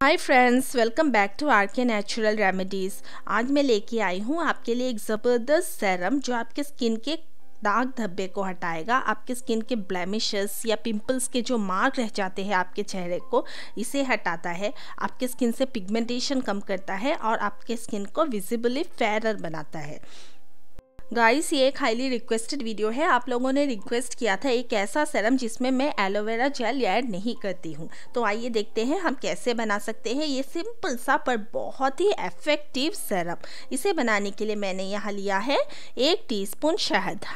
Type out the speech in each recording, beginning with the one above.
Hi friends, welcome back to RK natural remedies. आज मैं लेके आई हूँ आपके लिए एक ज़बरदस्त सेरम जो आपके स्किन के दाग धब्बे को हटाएगा, आपके स्किन के ब्लेमिशेस या पिंपल्स के जो मार्क रह जाते हैं आपके चेहरे को, इसे हटाता है। आपके स्किन से पिगमेंटेशन कम करता है और आपके स्किन को विजिबली फेयर बनाता है। गाइस, ये एक हाईली रिक्वेस्टेड वीडियो है। आप लोगों ने रिक्वेस्ट किया था एक ऐसा सेरम जिसमें मैं एलोवेरा जेल ऐड नहीं करती हूँ। तो आइए देखते हैं हम कैसे बना सकते हैं ये सिंपल सा पर बहुत ही इफेक्टिव सेरम। इसे बनाने के लिए मैंने यहाँ लिया है 1 टीस्पून शहद,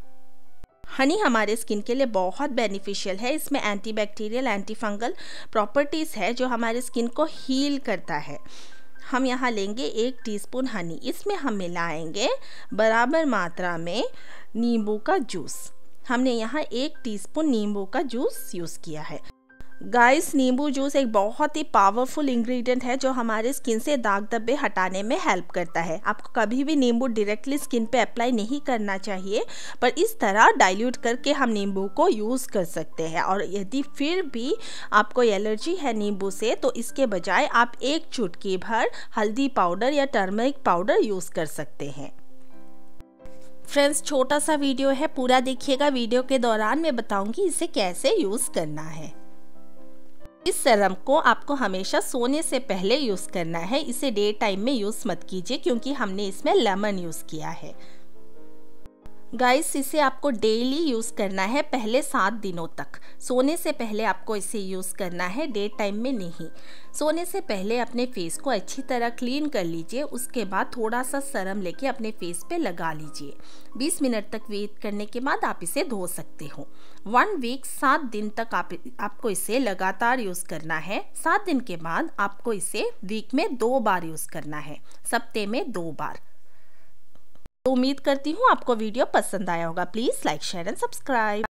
हनी हमारे स्किन के लिए बहुत बेनिफिशियल है। इसमें एंटीबैक्टीरियल, एंटी फंगल प्रॉपर्टीज़ है जो हमारे स्किन को हील करता है। हम यहाँ लेंगे 1 टीस्पून हनी। इसमें हम मिलाएंगे बराबर मात्रा में नींबू का जूस। हमने यहाँ 1 टीस्पून नींबू का जूस यूज़ किया है। गाइस, नींबू जूस एक बहुत ही पावरफुल इंग्रेडिएंट है जो हमारे स्किन से दाग धब्बे हटाने में हेल्प करता है। आपको कभी भी नींबू डायरेक्टली स्किन पे अप्लाई नहीं करना चाहिए, पर इस तरह डाइल्यूट करके हम नींबू को यूज़ कर सकते हैं। और यदि फिर भी आपको एलर्जी है नींबू से, तो इसके बजाय आप 1 चुटकी भर हल्दी पाउडर या टर्मरिक पाउडर यूज़ कर सकते हैं। फ्रेंड्स, छोटा सा वीडियो है, पूरा देखिएगा। वीडियो के दौरान मैं बताऊंगी इसे कैसे यूज़ करना है। इस सेरम को आपको हमेशा सोने से पहले यूज़ करना है। इसे डे टाइम में यूज़ मत कीजिए क्योंकि हमने इसमें लेमन यूज़ किया है। गाइस, इसे आपको डेली यूज़ करना है पहले 7 दिनों तक। सोने से पहले आपको इसे यूज़ करना है, डे टाइम में नहीं। सोने से पहले अपने फेस को अच्छी तरह क्लीन कर लीजिए। उसके बाद थोड़ा सा सेरम लेके अपने फेस पे लगा लीजिए। 20 मिनट तक वेट करने के बाद आप इसे धो सकते हो। 1 वीक 7 दिन तक आपको इसे लगातार यूज़ करना है। 7 दिन के बाद आपको इसे वीक में 2 बार यूज़ करना है, सप्ते में 2 बार। तो उम्मीद करती हूँ आपको वीडियो पसंद आया होगा। Please like, share and subscribe.